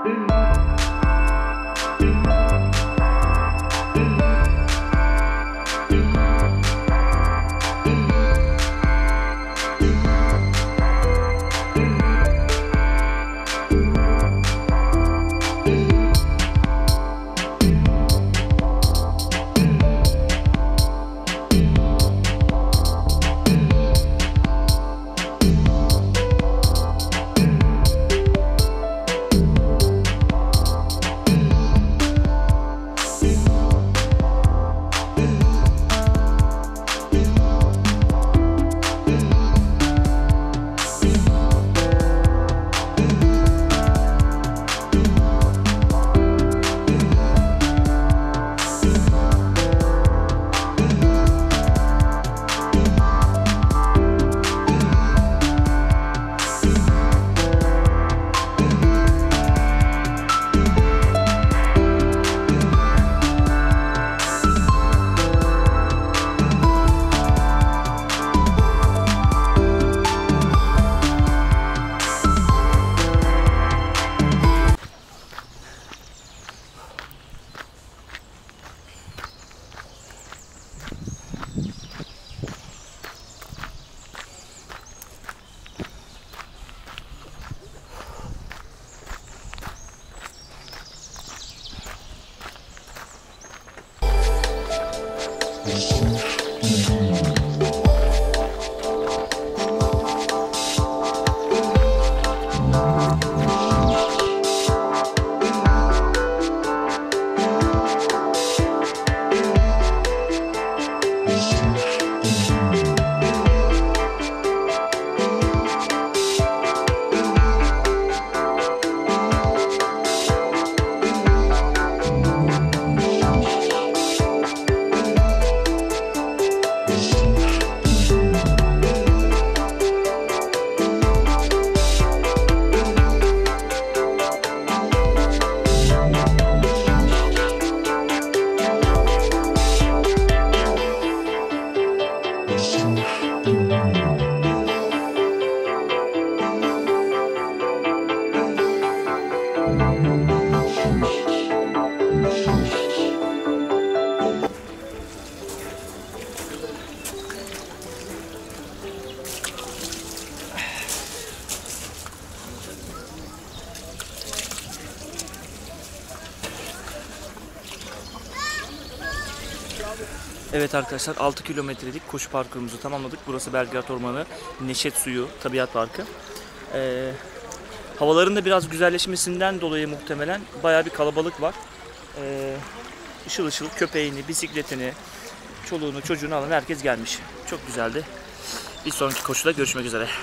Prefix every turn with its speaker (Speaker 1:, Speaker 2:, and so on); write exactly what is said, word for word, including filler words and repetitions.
Speaker 1: Evet arkadaşlar, altı kilometrelik koşu parkurumuzu tamamladık. Burası Belgrad Ormanı, Neşet Suyu Tabiat Parkı. Ee, havaların da biraz güzelleşmesinden dolayı muhtemelen bayağı bir kalabalık var. Ee, ışıl ışıl köpeğini, bisikletini, çoluğunu, çocuğunu alan herkes gelmiş. Çok güzeldi. Bir sonraki koşuda görüşmek üzere.